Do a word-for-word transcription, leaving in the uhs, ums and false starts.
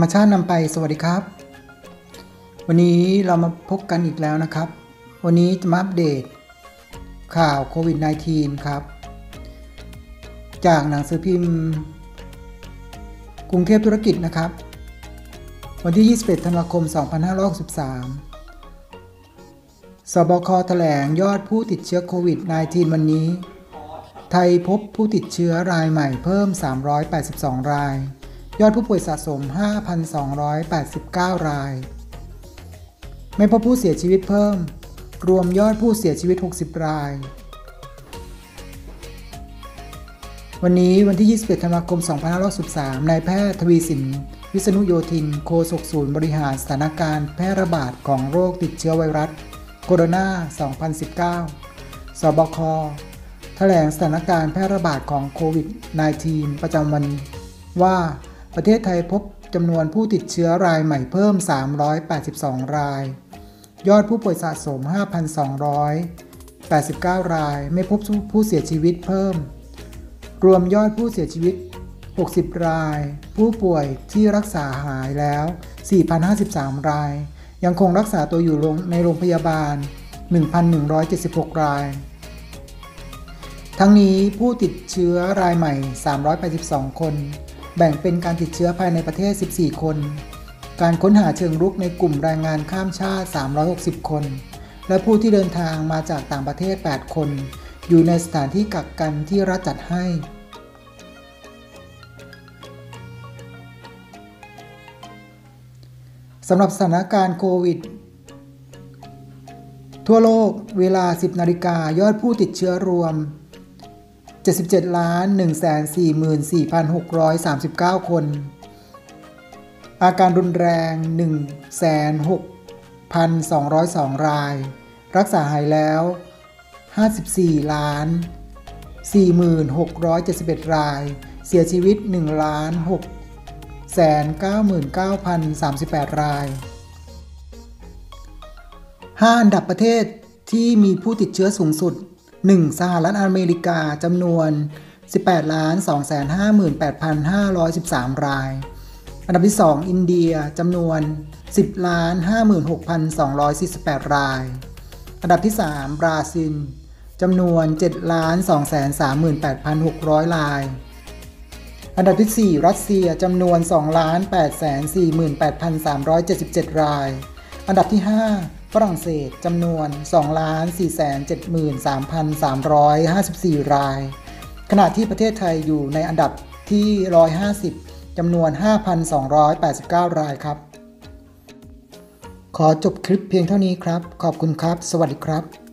รมชาตินำไปสวัสดีครับวันนี้เรามาพบกันอีกแล้วนะครับวันนี้จะมาอัปเดตข่าวโควิด สิบเก้า ครับจากหนังสือพิมพ์กรุงเทพธุรกิจนะครับวันที่ยี่สิบเอ็ดธันวาคมสองพันห้าร้อยหกสิบสามสบคแถลงยอดผู้ติดเชื้อโควิด สิบเก้า วันนี้ไทยพบผู้ติดเชื้อรายใหม่เพิ่มสามร้อยแปดสิบสองรายยอดผู้ป่วยสะสม ห้าพันสองร้อยแปดสิบเก้า รายไม่พบผู้เสียชีวิตเพิ่มรวมยอดผู้เสียชีวิตหกสิบรายวันนี้วันที่ยี่สิบเอ็ดธันวาคมสองพันห้าร้อยหกสิบสามนายแพทย์ทวีสินวิษณุโยธินโฆษกศูนย์บริหารสถานการณ์แพร่ระบาดของโรคติดเชื้อไวรัสโคโรนา สองพันสิบเก้า สบคแถลงสถานการณ์แพร่ระบาดของโควิด สิบเก้า ประจำวันว่าประเทศไทยพบจำนวนผู้ติดเชื้อรายใหม่เพิ่มสามร้อยแปดสิบสองรายยอดผู้ป่วยสะสม ห้าพันสองร้อยแปดสิบเก้า รายไม่พบผู้เสียชีวิตเพิ่มรวมยอดผู้เสียชีวิตหกสิบรายผู้ป่วยที่รักษาหายแล้ว สี่พันห้าสิบสาม รายยังคงรักษาตัวอยู่ในโรงพยาบาล หนึ่งพันหนึ่งร้อยเจ็ดสิบหก รายทั้งนี้ผู้ติดเชื้อรายใหม่สามร้อยแปดสิบสองคนแบ่งเป็นการติดเชื้อภายในประเทศสิบสี่คนการค้นหาเชิงรุกในกลุ่มแรงงานข้ามชาติสามร้อยหกสิบคนและผู้ที่เดินทางมาจากต่างประเทศแปดคนอยู่ในสถานที่กักกันที่รัฐจัดให้สำหรับสถานการณ์โควิดทั่วโลกเวลา สิบนาฬิกายอดผู้ติดเชื้อรวมเจ็ดสิบเจ็ดล้าน หนึ่งแสนสี่หมื่นสี่พันหกร้อยสามสิบเก้า คนอาการรุนแรง หนึ่งแสนหกพันสองร้อยสอง รายรักษาหายแล้วห้าสิบสี่ล้าน สี่หมื่นหกร้อยเจ็ดสิบเอ็ด รายเสียชีวิต หนึ่งล้านหกแสนเก้าหมื่นเก้าพันสามสิบแปด รายห้าอันดับประเทศที่มีผู้ติดเชื้อสูงสุดหนึ่งสหรัฐอเมริกาจำนวน สิบแปดล้าน สองแสนห้าหมื่นแปดพันห้าร้อยสิบสาม รายอันดับที่สองอินเดียจำนวน สิบล้าน ห้าหมื่นหกพันสองร้อยสี่สิบแปด รายอันดับที่สามบราซิลจำนวน เจ็ดล้าน สองแสนสามหมื่นแปดพันหกร้อย รายอันดับที่สี่รัสเซียจำนวน สองล้าน แปดแสนสี่หมื่นแปดพันสามร้อยเจ็ดสิบเจ็ด รายอันดับที่ห้าฝรั่งเศสจำนวน สองล้าน สี่แสนเจ็ดหมื่นสามพันสามร้อยห้าสิบสี่ รายขณะที่ประเทศไทยอยู่ในอันดับที่หนึ่งร้อยห้าสิบจำนวน ห้าพันสองร้อยแปดสิบเก้า รายครับขอจบคลิปเพียงเท่านี้ครับขอบคุณครับสวัสดีครับ